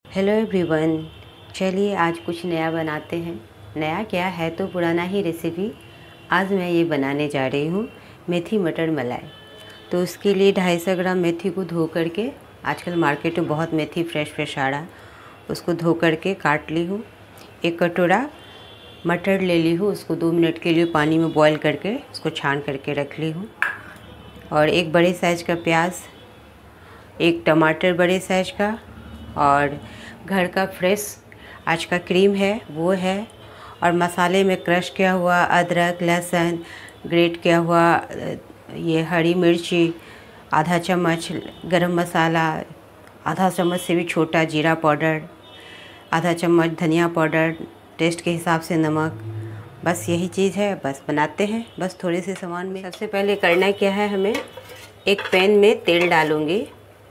Hello everyone, चलिए आज कुछ नया बनाते हैं। नया क्या है तो पुराना ही रेसिपी। आज मैं ये बनाने जा रही हूँ मेथी मटर मलाई। तो उसके लिए 250 ग्राम मेथी को धो करके, आजकल मार्केट में बहुत मेथी फ्रेश आ रहा, उसको धो करके काट ली हूँ। 1 कटोरा मटर ले ली हूँ, उसको 2 मिनट के लिए पानी में बॉईल करके उसको छान करके रख ली हूँ। और 1 बड़े साइज़ का प्याज, 1 टमाटर बड़े साइज़ का, और घर का फ्रेश आज का क्रीम है वो है। और मसाले में क्रश किया हुआ अदरक, लहसुन, ग्रेट किया हुआ ये हरी मिर्ची, आधा चम्मच गरम मसाला, आधा चम्मच से भी छोटा जीरा पाउडर, आधा चम्मच धनिया पाउडर, टेस्ट के हिसाब से नमक। बस यही चीज़ है, बस बनाते हैं बस थोड़े से सामान में। सबसे पहले करना क्या है, हमें एक पैन में तेल डालूँगी।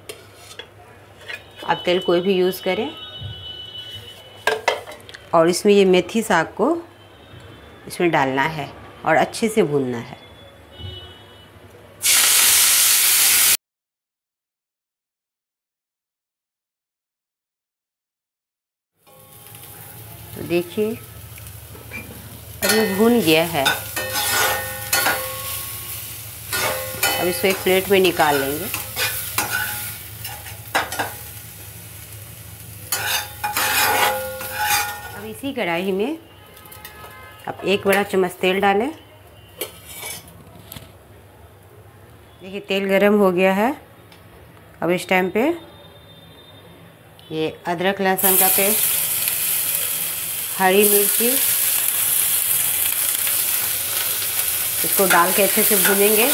आप तेल कोई भी यूज़ करें। और इसमें ये मेथी साग को इसमें डालना है और अच्छे से भूनना है। तो देखिए अब ये भून गया है। अब इसको एक प्लेट में निकाल लेंगे। अब इसी कढ़ाई में अब 1 बड़ा चम्मच तेल डालें। देखिए तेल गरम हो गया है। अब इस टाइम पे ये अदरक लहसुन का पेस्ट, हरी मिर्ची, इसको डाल के अच्छे से भूनेंगे।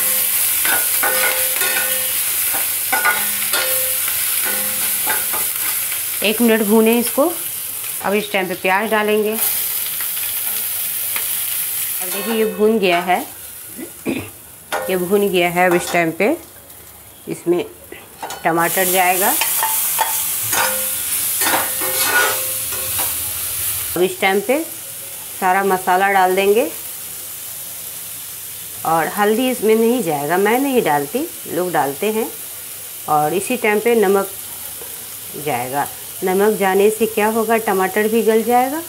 एक मिनट भूनें इसको। अब इस टाइम पे प्याज डालेंगे। अब देखिए ये भून गया है, ये भून गया है। अब इस टाइम पे इसमें टमाटर जाएगा। अब इस टाइम पे सारा मसाला डाल देंगे। और हल्दी इसमें नहीं जाएगा, मैं नहीं डालती, लोग डालते हैं। और इसी टाइम पे नमक जाएगा। नमक जाने से क्या होगा, टमाटर भी गल जाएगा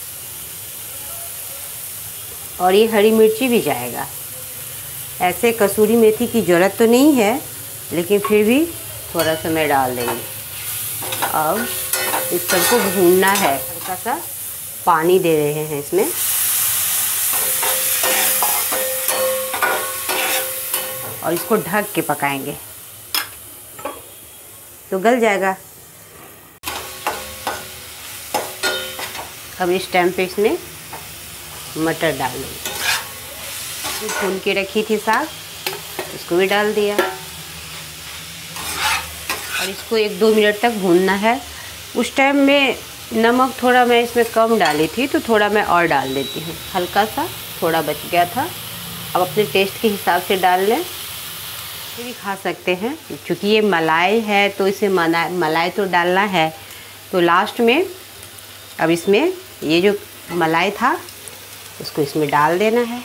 और ये हरी मिर्ची भी जाएगा। ऐसे कसूरी मेथी की ज़रूरत तो नहीं है, लेकिन फिर भी थोड़ा सा मैं डाल देंगे। अब इस सबको भूनना है। हल्का सा पानी दे रहे हैं इसमें। और इसको ढक के पकाएंगे तो गल जाएगा। अब इस टाइम पे इसमें मटर डाल देंगे। भून के रखी थी साग, इसको भी डाल दिया। और इसको 1-2 मिनट तक भूनना है। उस टाइम में नमक थोड़ा मैं इसमें कम डाली थी, तो थोड़ा मैं और डाल देती हूँ। हल्का सा थोड़ा बच गया था। अब अपने टेस्ट के हिसाब से डाल लें। ये भी खा सकते हैं, क्योंकि ये मलाई है तो इसे मलाई तो डालना है। तो लास्ट में अब इसमें ये जो मलाई था उसको इसमें डाल देना है।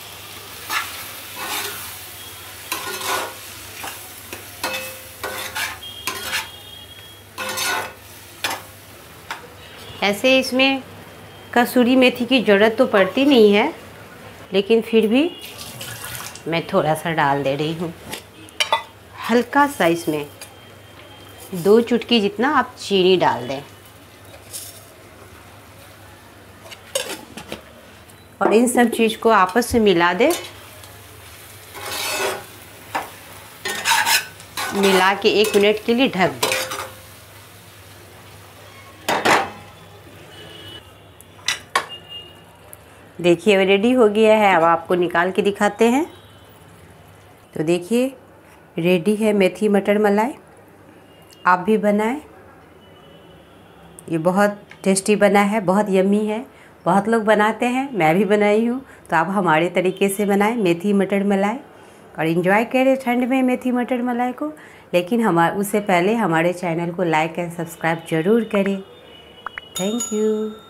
ऐसे इसमें कसूरी मेथी की ज़रूरत तो पड़ती नहीं है, लेकिन फिर भी मैं थोड़ा सा डाल दे रही हूँ। हल्का सा इसमें 2 चुटकी जितना आप चीनी डाल दें। और इन सब चीज़ को आपस में मिला दें। मिला के 1 मिनट के लिए ढक दें। देखिए अब रेडी हो गया है। अब आपको निकाल के दिखाते हैं। तो देखिए रेडी है मेथी मटर मलाई। आप भी बनाएं, ये बहुत टेस्टी बना है, बहुत यम्मी है। बहुत लोग बनाते हैं, मैं भी बनाई हूँ। तो आप हमारे तरीके से बनाएं मेथी मटर मलाई और इन्जॉय करें ठंड में मेथी मटर मलाई को। लेकिन उससे पहले हमारे चैनल को लाइक एंड सब्सक्राइब ज़रूर करें। Thank you.